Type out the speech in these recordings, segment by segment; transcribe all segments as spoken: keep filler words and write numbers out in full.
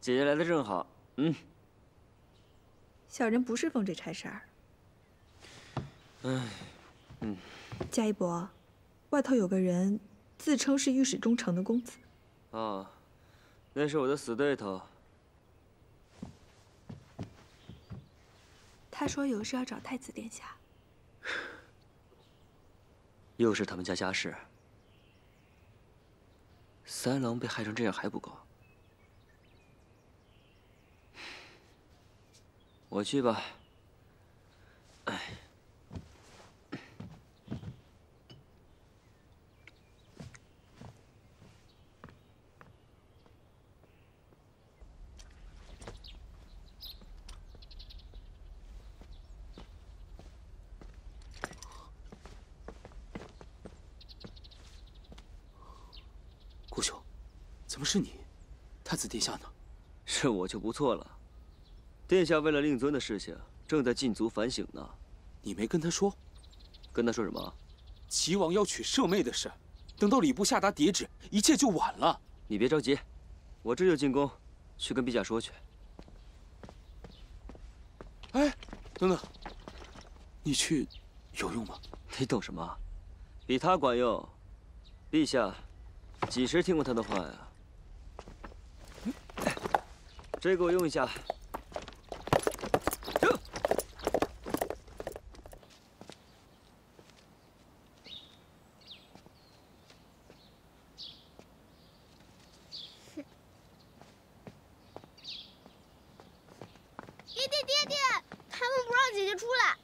姐姐来的正好。嗯。 小人不是奉这差事儿。 唉，嗯。 嘉一伯，外头有个人自称是御史中丞的公子。 哦，那是我的死对头。 他说有事要找太子殿下。 又是他们家家事。三郎被害成这样还不够。我去吧。哎。 顾兄，怎么是你？太子殿下呢？ 是我就不错了。殿下为了令尊的事情，正在禁足反省呢。 你没跟他说？ 跟他说什么？ 齐王要娶舍妹的事，等到礼部下达牒旨，一切就晚了。 你别着急，我这就进宫，去跟陛下说去。 哎，等等，你去有用吗？ 你懂什么？比他管用。陛下几时听过他的话呀？这给我用一下。这。 爹爹爹爹，他们不让姐姐出来。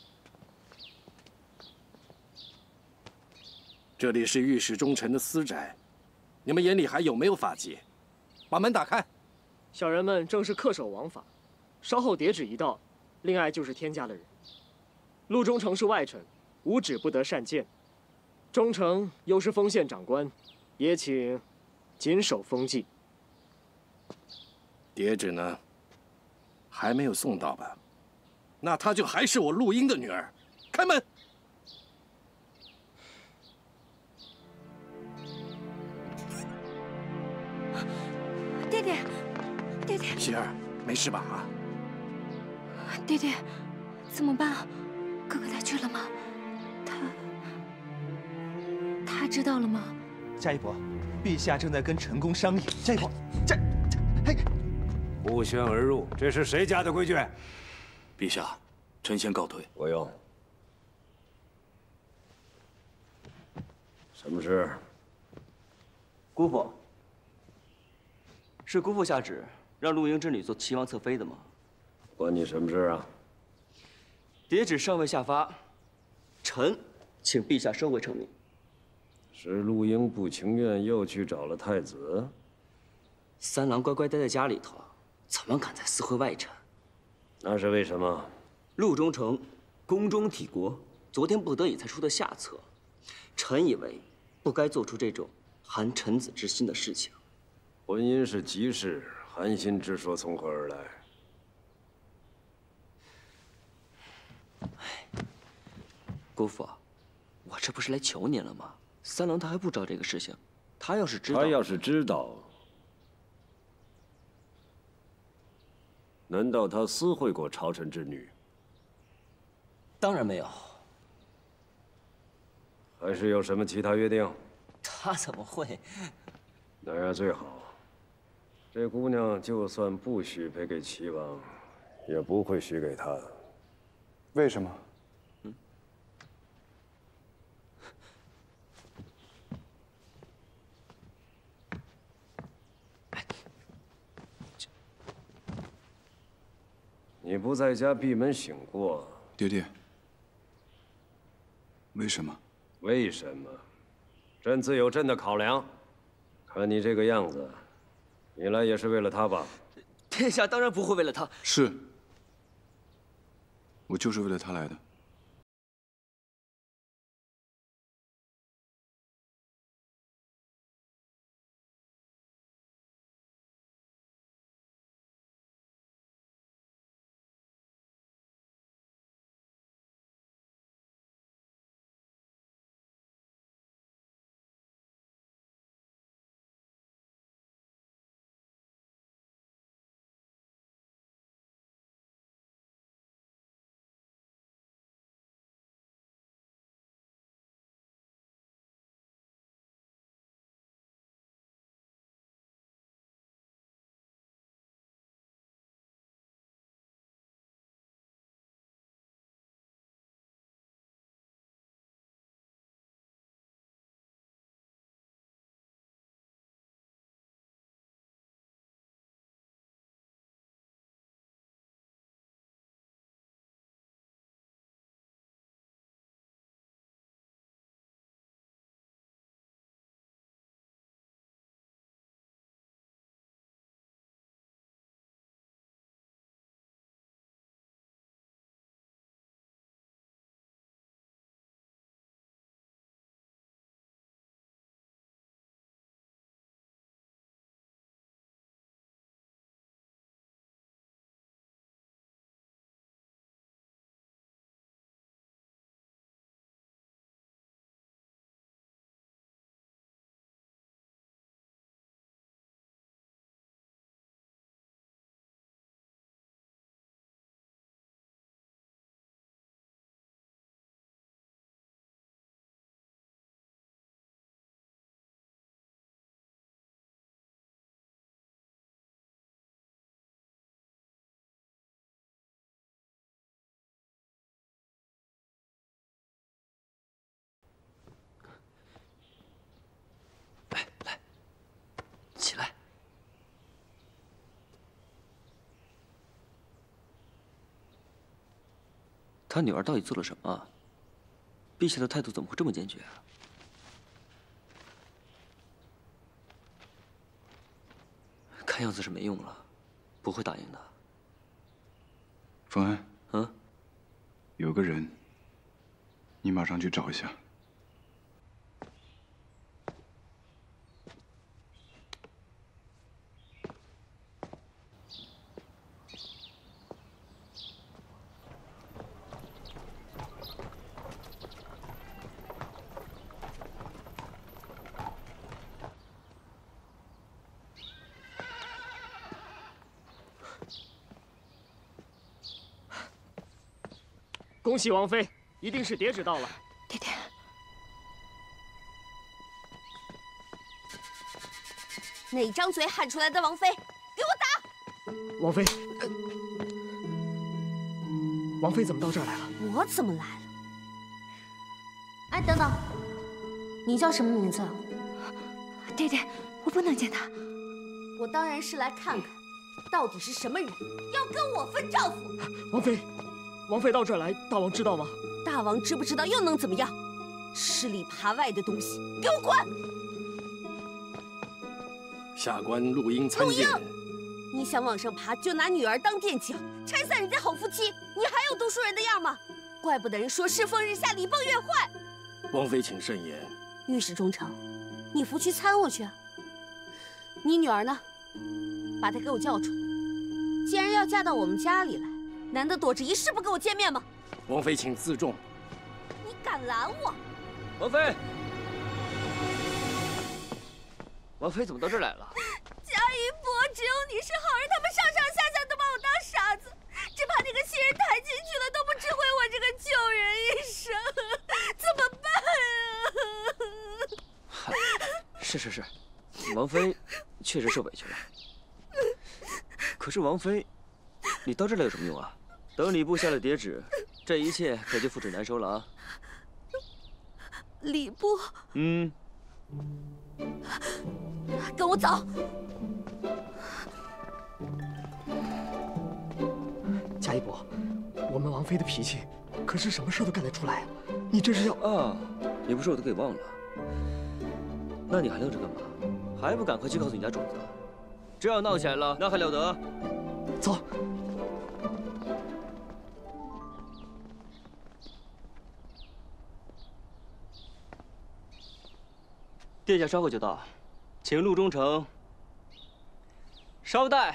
这里是御史中丞的私宅，你们眼里还有没有法纪？把门打开。 小人们正是恪守王法，稍后牒旨一到，令爱就是天家的人。陆中丞是外臣，无旨不得擅见。中丞又是封县长官，也请谨守封纪。 牒旨呢？还没有送到吧？那她就还是我陆英的女儿。开门。 爹爹，爹爹， 喜儿，没事吧？啊？ 爹爹，怎么办啊？哥哥他去了吗？他他知道了吗？ 嘉一伯，陛下正在跟陈宫商议。嘉一伯，这这，嘿， 不宣而入，这是谁家的规矩？ 陛下，臣先告退。 不用。什么事？ 姑父。是姑父下旨让陆英之女做齐王侧妃的吗？ 关你什么事啊？ 牒旨尚未下发，臣请陛下收回成命。 是陆英不情愿，又去找了太子。 三郎乖乖待在家里头，怎么敢再私会外臣？ 那是为什么？ 陆中丞宫中体国，昨天不得已才出的下策。臣以为不该做出这种寒臣子之心的事情。 婚姻是急事，寒心之说从何而来？ 姑父，我这不是来求您了吗？三郎他还不知道这个事情，他要是知道， 他要是知道，难道他私会过朝臣之女？ 当然没有。 还是有什么其他约定？ 他怎么会？ 那样最好。这姑娘就算不许配给齐王，也不会许给他的。 为什么？ 嗯。 你不在家闭门醒过？ 爹爹，为什么？ 为什么？朕自有朕的考量。看你这个样子。你来也是为了他吧？ 殿下当然不会为了他。 是，我就是为了他来的。 他女儿到底做了什么？陛下的态度怎么会这么坚决啊？看样子是没用了，不会答应的。 冯安， 嗯， 有个人，你马上去找一下。 恭喜王妃，一定是叠纸到了。 爹爹， 哪张嘴喊出来的王妃，给我打！ 王妃，呃、王妃怎么到这儿来了？ 我怎么来了？哎，等等，你叫什么名字？ 爹爹，我不能见他。 我当然是来看看，到底是什么人要跟我分丈夫。 王妃。 王妃到这儿来，大王知道吗？ 大王知不知道又能怎么样？吃里扒外的东西，给我滚！ 下官陆英参见。 你想往上爬，就拿女儿当垫脚，拆散人家好夫妻，你还有读书人的样吗？怪不得人说世风日下，礼崩乐坏。 王妃请慎言。 御史中丞，你扶去参我去啊。你女儿呢？把她给我叫出来。既然要嫁到我们家里来。 难得躲着一世不跟我见面吗？ 王妃，请自重。 你敢拦我？ 王妃，王妃怎么到这儿来了？ 嘉一伯，只有你是好人，他们上上下下都把我当傻子，只怕那个新人抬进去了，都不知毁我这个救人一生，怎么办啊？ 是是是，王妃确实受委屈了。可是王妃，你到这儿来有什么用啊？ 等礼部下了叠旨，这一切可就覆水难收了啊！ 礼部， 嗯， 跟我走。 嘉一伯，我们王妃的脾气，可是什么事都干得出来啊！你这是要…… 啊，你不说我都给忘了。那你还愣着干嘛？还不赶快去告诉你家主子？这要闹起来了，那还了得？ 走。 殿下稍后就到，请陆中丞稍待。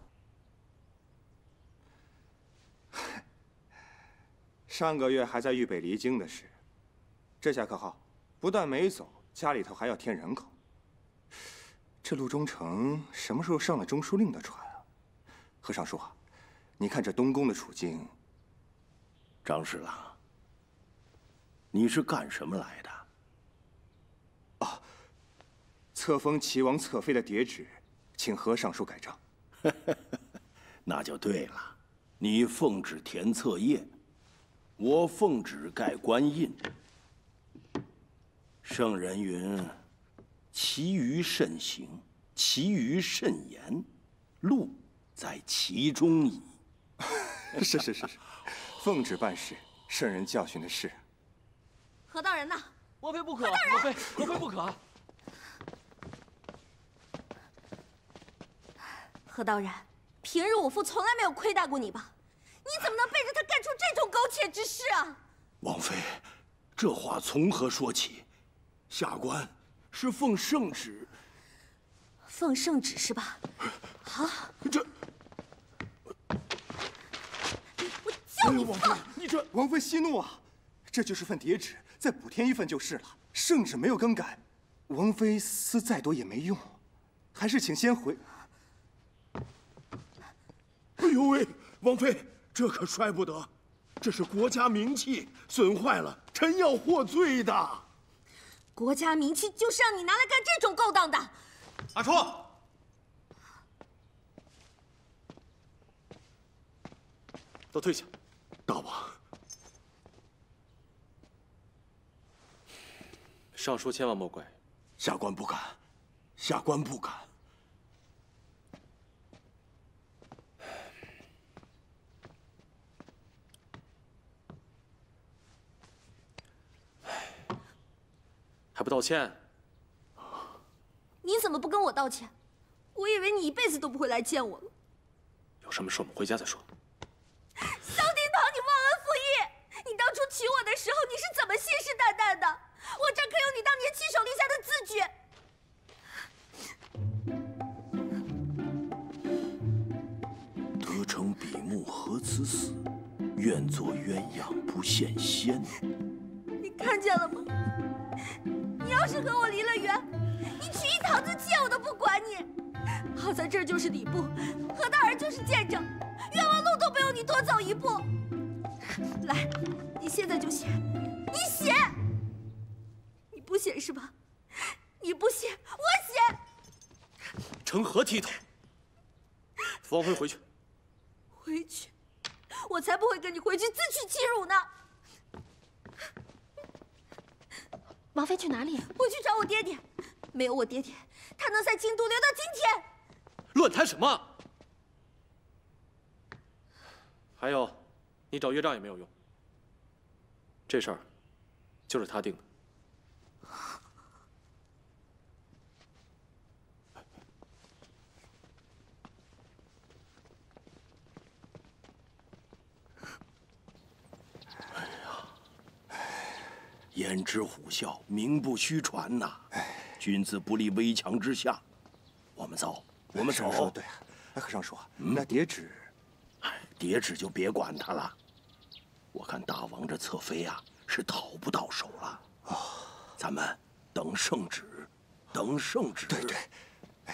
上个月还在豫北离京的事，这下可好，不但没走，家里头还要添人口。这陆中丞什么时候上了中书令的船啊？何尚书啊，你看这东宫的处境。 张侍郎，你是干什么来的？ 啊，册封齐王侧妃的叠旨，请何尚书改正。 那就对了，你奉旨填册页，我奉旨盖官印。圣人云：“其余慎行，其余慎言，路在其中矣。” 是是是是，奉旨办事，圣人教训的是。 何大人呐！ 王妃不可！王妃，王妃不可！ 何道然，平日我父从来没有亏待过你吧？你怎么能背着他干出这种苟且之事啊？ 王妃，这话从何说起？下官是奉圣旨。 奉圣旨是吧？好。 这， 我叫你放！ 你这王妃息怒啊！这就是份叠旨。 再补添一份就是了，圣旨没有更改，王妃撕再多也没用，还是请先回。 哎呦喂，王妃，这可摔不得，这是国家名器，损坏了，臣要获罪的。 国家名器就是让你拿来干这种勾当的。 阿初，都退下。 大王。 上书千万莫怪， 下官不敢，下官不敢。 还不道歉？ 你怎么不跟我道歉？我以为你一辈子都不会来见我了。 有什么事我们回家再说。 萧丁堂，你忘恩负义！你当初娶我的时候，你是怎么信誓旦旦的？我这可有你当年亲手立下的字据。 得成比目何辞死，愿作鸳鸯不羡仙。 你看见了吗？你要是和我离了缘，你娶一堂子妾我都不管你。好在这就是礼部，何大儿就是见证，冤枉路都不用你多走一步。来，你现在就写，你写。你不写是吧？你不写，我写。 成何体统？扶王妃回去。 回去，我才不会跟你回去自取其辱呢！ 王妃去哪里？ 我去找我爹爹。没有我爹爹，他能在京都留到今天？ 乱谈什么？还有，你找岳丈也没有用。这事儿就是他定的。 焉知虎啸，名不虚传呐！君子不立危墙之下。我们走，我们走。 说的对啊，哎，和尚说，那叠纸， 哎，叠纸就别管它了。我看大王这侧妃啊，是讨不到手了。哦，咱们等圣旨，等圣旨。 对对。哎，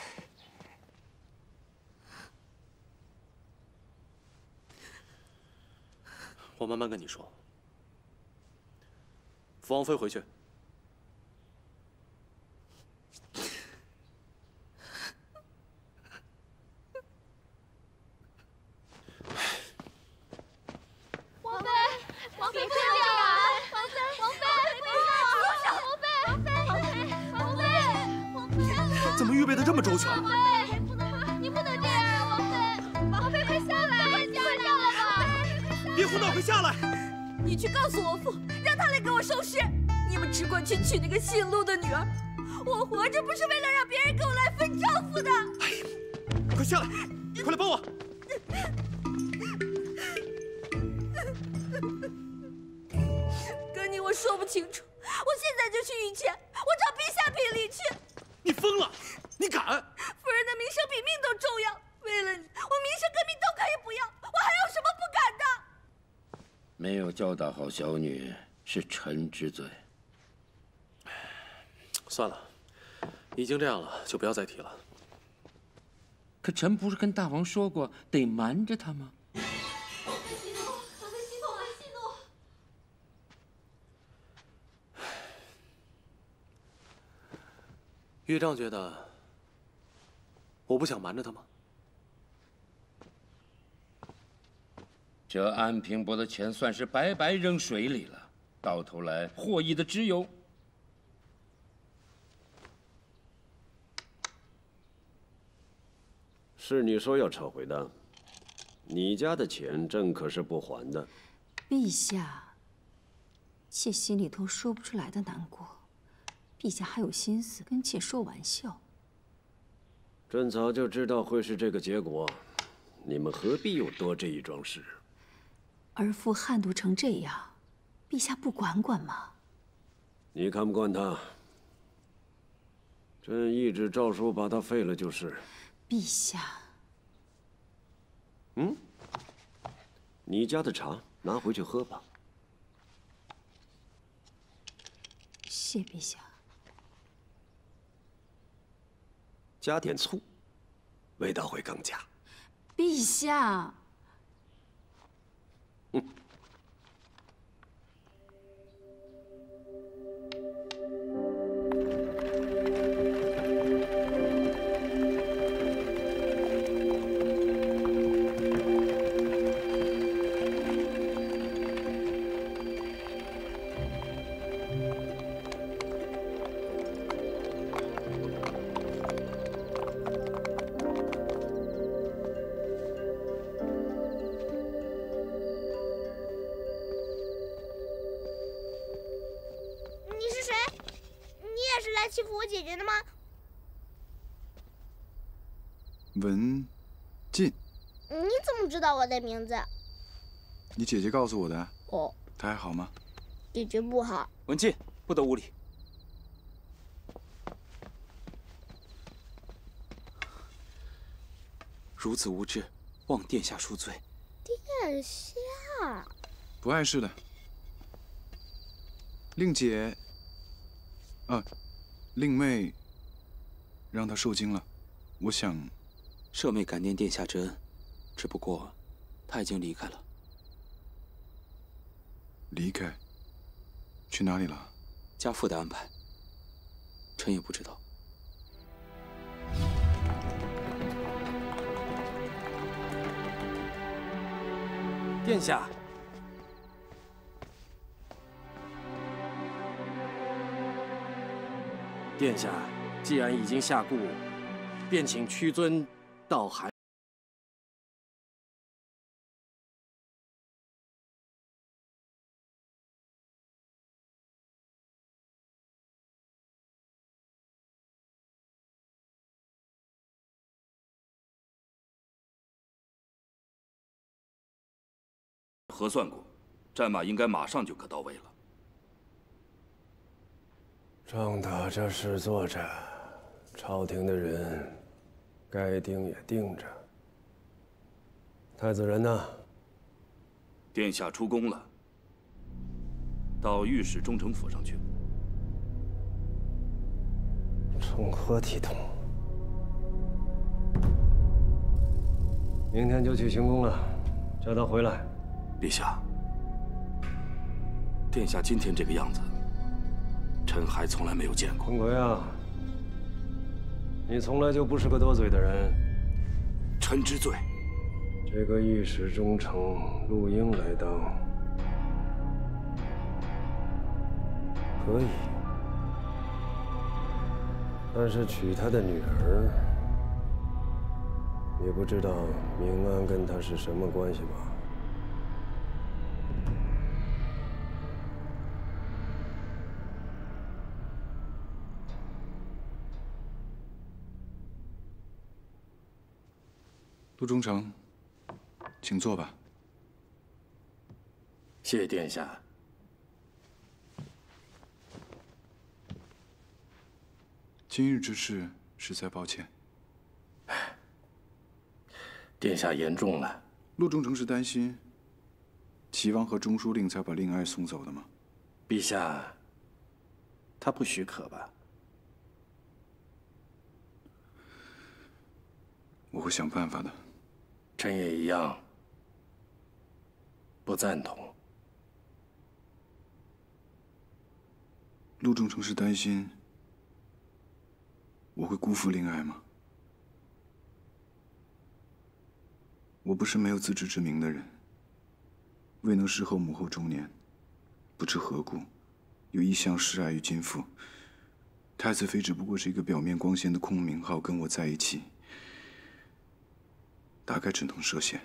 我慢慢跟你说。 扶王妃回去。 王妃，王妃不要啊！王妃，王妃，王妃，王妃，王妃，王妃， 怎么预备的这么周全？ 王妃，不能，你不能这样啊！王妃，王妃快下来，快下来吧！ 别胡闹，快下来！ 你去告诉我父，让他来给我收尸。你们只管去娶那个姓陆的女儿。我活着不是为了让别人跟我来分丈夫的。 哎呀，快下来，快来帮我！ 跟你我说不清楚，我现在就去御前，我找陛下评理去。 你疯了！你敢？ 夫人的名声比命都重要。为了你，我名声跟命都可以不要，我还有什么不敢的？ 没有教导好小女是臣之罪。 算了，已经这样了，就不要再提了。 可臣不是跟大王说过得瞒着他吗？ 息怒，王妃息怒了，息怒。 岳丈觉得我不想瞒着他吗？ 这安平伯的钱算是白白扔水里了，到头来获益的只有…… 是你说要撤回的，你家的钱朕可是不还的。 陛下，妾心里头说不出来的难过，陛下还有心思跟妾说玩笑。 朕早就知道会是这个结果，你们何必又多这一桩事？ 儿妇悍毒成这样，陛下不管管吗？ 你看不惯他，朕一纸诏书把他废了就是。 陛下， 嗯，你家的茶拿回去喝吧。 谢陛下。 加点醋，味道会更佳。 陛下。 嗯。 来欺负我姐姐的吗？ 文静。 你怎么知道我的名字？ 你姐姐告诉我的。 哦。 她还好吗？ 姐姐不好。 文静，不得无礼。如此无知，望殿下恕罪。 殿下。 不碍事的。令姐，啊，令妹，让她受惊了。我想， 舍妹感念殿下之恩，只不过，她已经离开了。 离开？去哪里了？ 家父的安排，臣也不知道。殿下。 殿下，既然已经下顾，便请屈尊到寒。 核算过，战马应该马上就可到位了。 仗打着事做着，朝廷的人该盯也盯着。太子人呢？ 殿下出宫了，到御史中丞府上去。 成何体统！明天就去行宫了，叫他回来。 陛下，殿下今天这个样子。 臣还从来没有见过。 孔奎啊，你从来就不是个多嘴的人。 臣知罪。 这个御史中丞陆英来当，可以，但是娶他的女儿，也不知道明安跟他是什么关系吧？ 陆中丞，请坐吧。 谢殿下。 今日之事，实在抱歉。 殿下言重了。 陆中丞是担心齐王和中书令才把令爱送走的吗？ 陛下，他不许可吧？ 我会想办法的。 臣也一样，不赞同。 陆中丞是担心我会辜负令爱吗？我不是没有自知之明的人，未能侍候母后中年，不知何故，又一向示爱于金父。太子妃只不过是一个表面光鲜的空名号，跟我在一起。 大概只能设限。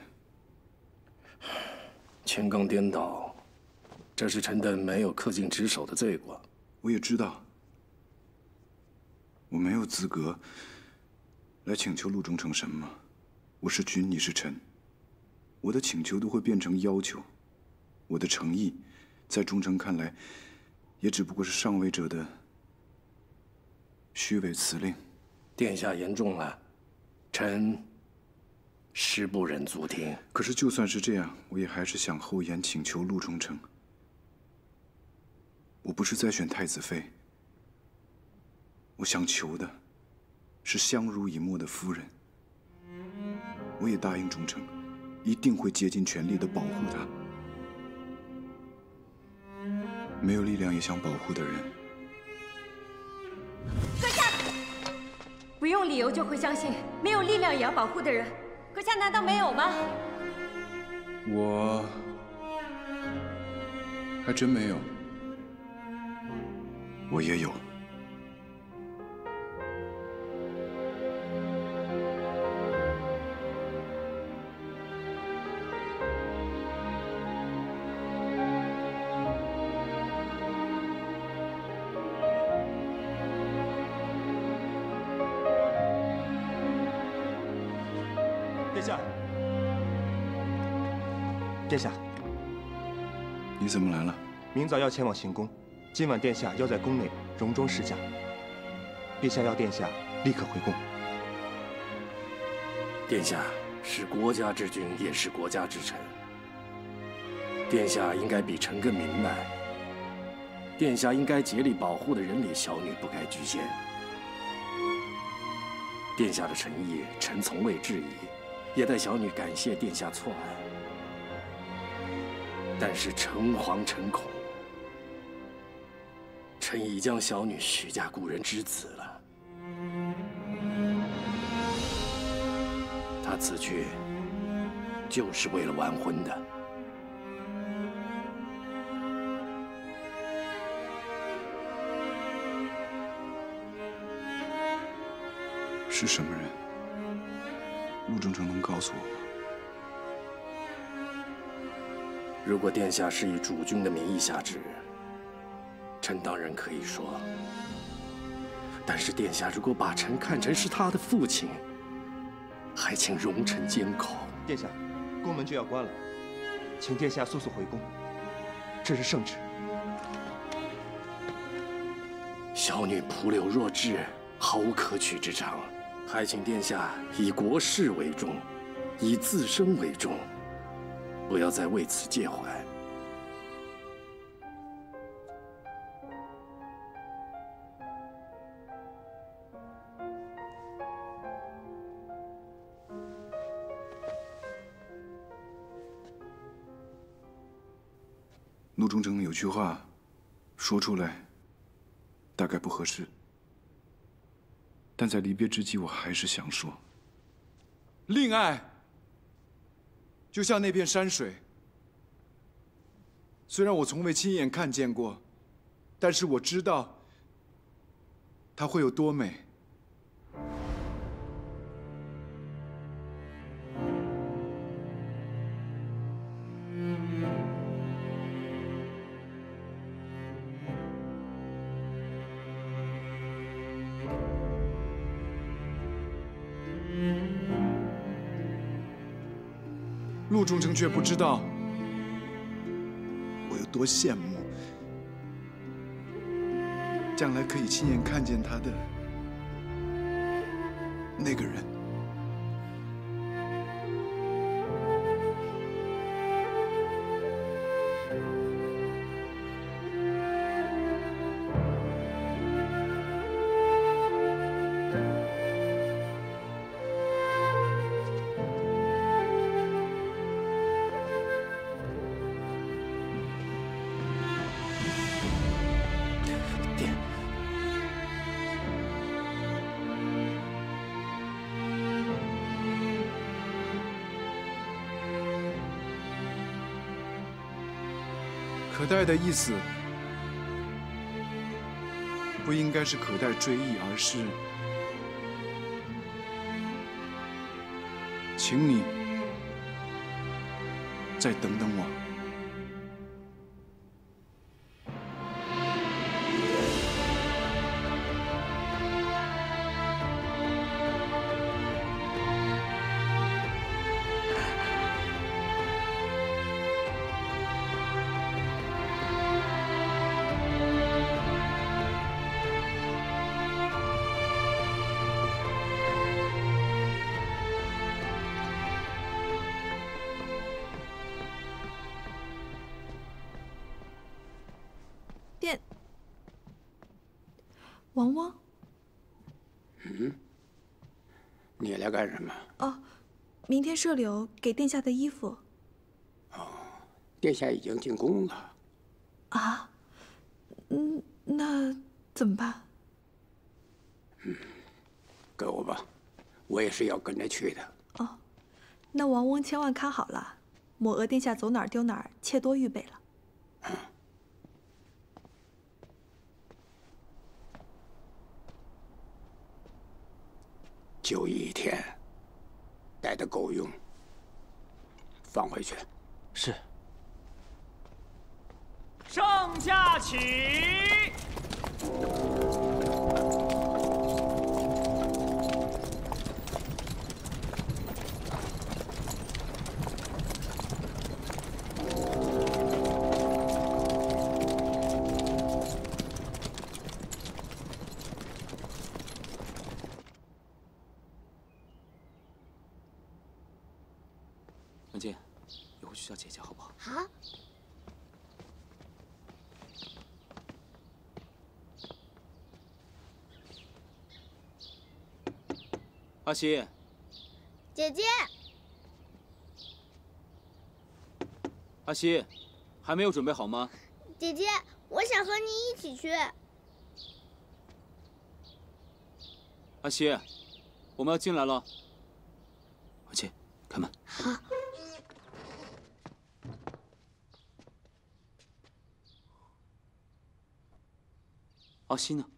乾纲颠倒，这是臣等没有恪尽职守的罪过。 我也知道，我没有资格来请求陆中丞什么。我是君，你是臣，我的请求都会变成要求。我的诚意，在忠臣看来，也只不过是上位者的虚伪辞令。 殿下言重了，臣。 实不忍足听。 可是，就算是这样，我也还是想厚颜请求陆中丞。我不是在选太子妃，我想求的是相濡以沫的夫人。我也答应忠诚，一定会竭尽全力的保护她。没有力量也想保护的人。 阁下，不用理由就会相信没有力量也要保护的人。 阁下难道没有吗？ 我还真没有，我也有。 殿下。 殿下， 你怎么来了？ 明早要前往行宫，今晚殿下要在宫内戎装侍驾。陛下要殿下立刻回宫。 殿下是国家之君，也是国家之臣。殿下应该比臣更明白，殿下应该竭力保护的人里，小女不该局限。殿下的诚意，臣从未质疑，也代小女感谢殿下错爱。但是诚惶诚恐，臣已将小女许嫁故人之子了。他此去就是为了完婚的。 是什么人？陆中丞能告诉我吗？ 如果殿下是以主君的名义下旨，臣当然可以说。但是殿下如果把臣看成是他的父亲，还请容臣缄口。 殿下，宫门就要关了，请殿下速速回宫。这是圣旨。 小女蒲柳弱智，毫无可取之长，还请殿下以国事为重，以自身为重，不要再为此介怀。 陆中丞有句话说出来大概不合适，但在离别之际，我还是想说： 令爱就像那片山水，虽然我从未亲眼看见过，但是我知道它会有多美。陆中丞却不知道我有多羡慕，将来可以亲眼看见他的那个人。可待的意思不应该是可待追忆，而是请你再等等我。 王汪， 嗯，你来干什么？ 哦，明天社柳给殿下的衣服。 哦，殿下已经进宫了。 啊？嗯，那怎么办？ 嗯，给我吧，我也是要跟着去的。 哦，那王翁千万看好了，抹额殿下走哪儿丢哪儿，切多预备了。 嗯。就一天，带的够用，放回去。 是。上下起。 健，以后去叫姐姐好不好？ 好。 阿西， 姐姐， 阿西，还没有准备好吗？ 姐姐，我想和你一起去。 阿西，我们要进来了。阿西，开门。 好。 阿西呢？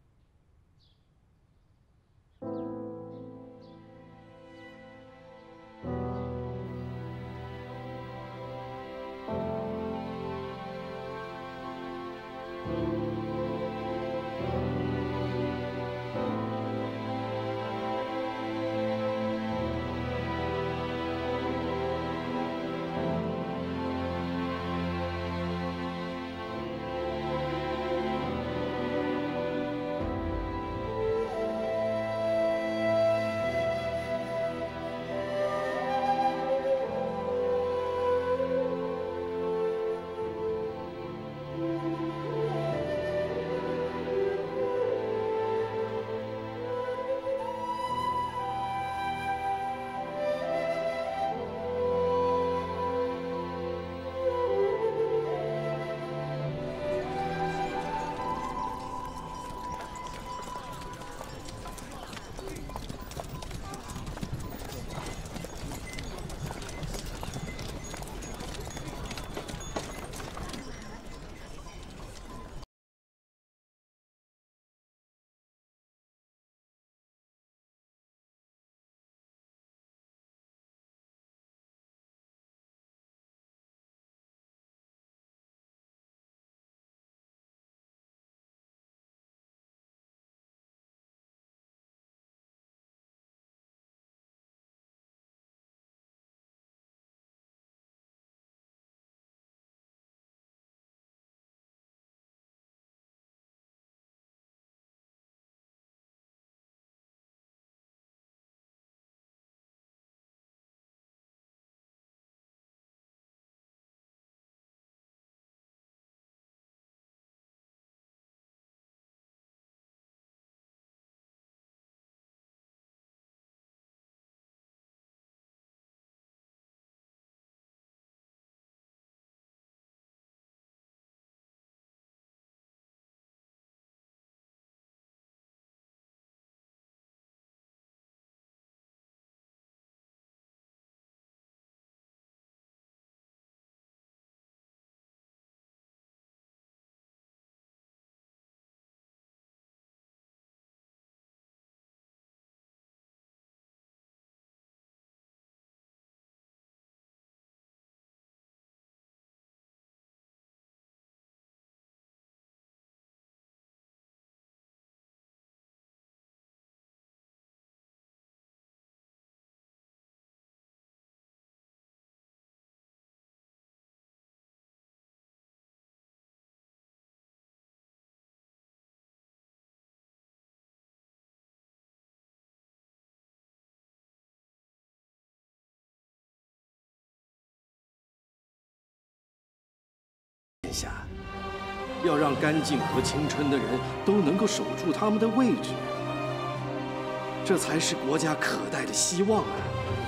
殿下，要让干净和青春的人都能够守住他们的位置，这才是国家可待的希望啊！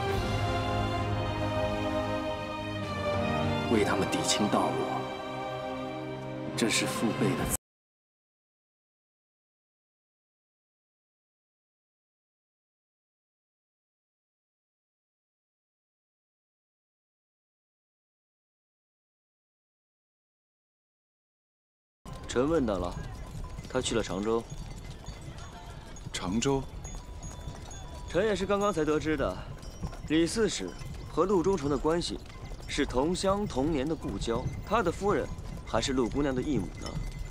为他们抵清道路，这是父辈的。 陈问到了，他去了常州。 常州？ 臣也是刚刚才得知的，李四使和陆中丞的关系是同乡同年的故交，他的夫人还是陆姑娘的义母呢。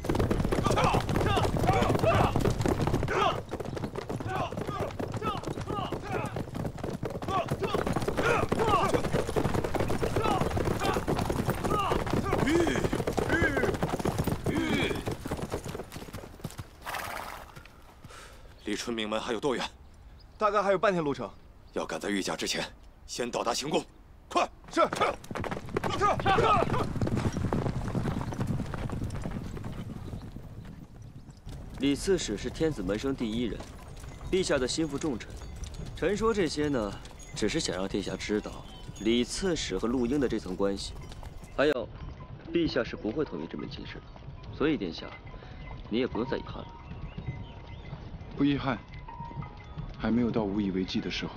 离春明门还有多远？ 大概还有半天路程。 要赶在御驾之前，先到达行宫。 快！是。是。 李刺史是天子门生第一人，陛下的心腹重臣。臣说这些呢，只是想让殿下知道李刺史和陆英的这层关系。还有，陛下是不会同意这门亲事的，所以殿下，你也不用再遗憾了。 不遗憾，还没有到无以为继的时候。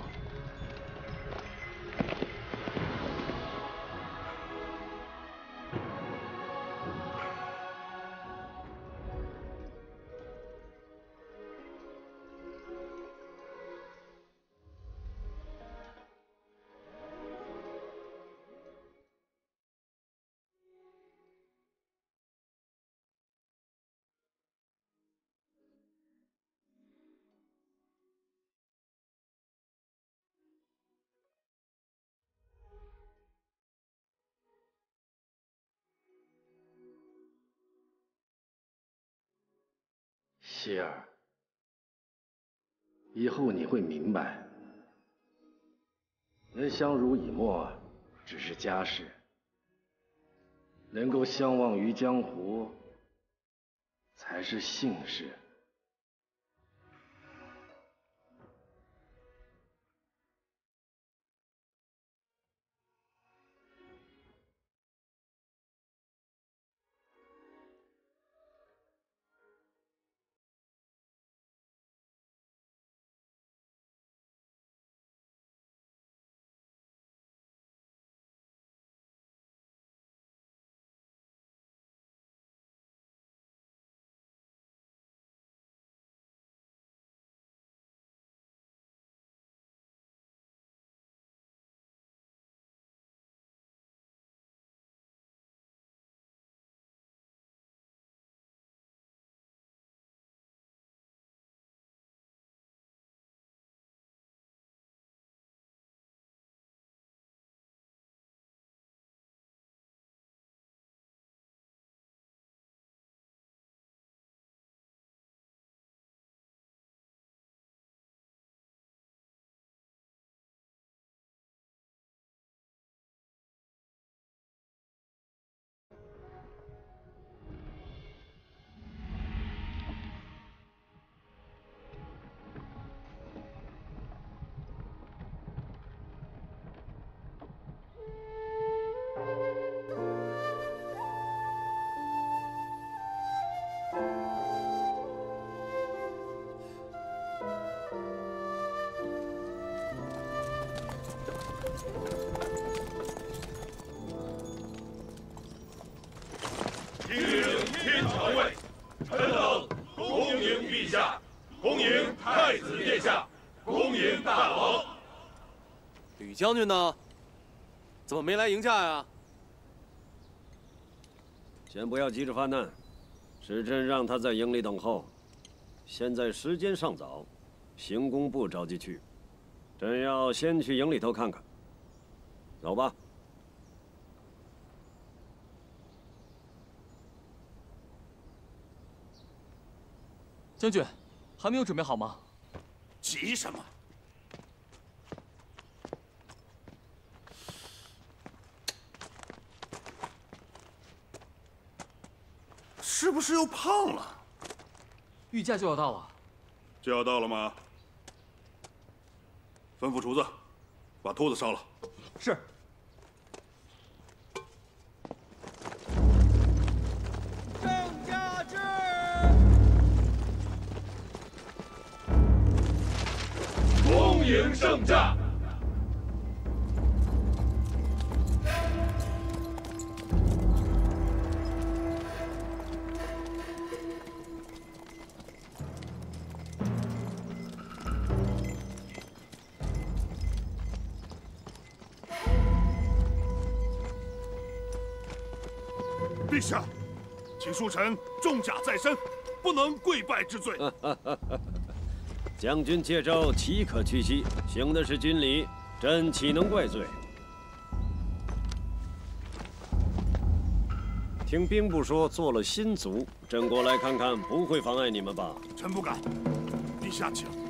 希儿，以后你会明白，能相濡以沫只是家事，能够相忘于江湖才是幸事。 吕将军呢？怎么没来迎驾呀？ 先不要急着发难，时辰让他在营里等候。现在时间尚早，行宫不着急去，朕要先去营里头看看。走吧。 将军，还没有准备好吗？ 急什么？ 是不是又胖了？ 御驾就要到了， 就要到了吗？吩咐厨子，把兔子烧了。 是。 正驾至！ 恭迎圣驾！ 陛下，请恕臣重甲在身，不能跪拜之罪。 将军接诏，岂可屈膝？行的是军礼，朕岂能怪罪？听兵部说做了新卒，朕过来看看，不会妨碍你们吧？ 臣不敢。陛下请。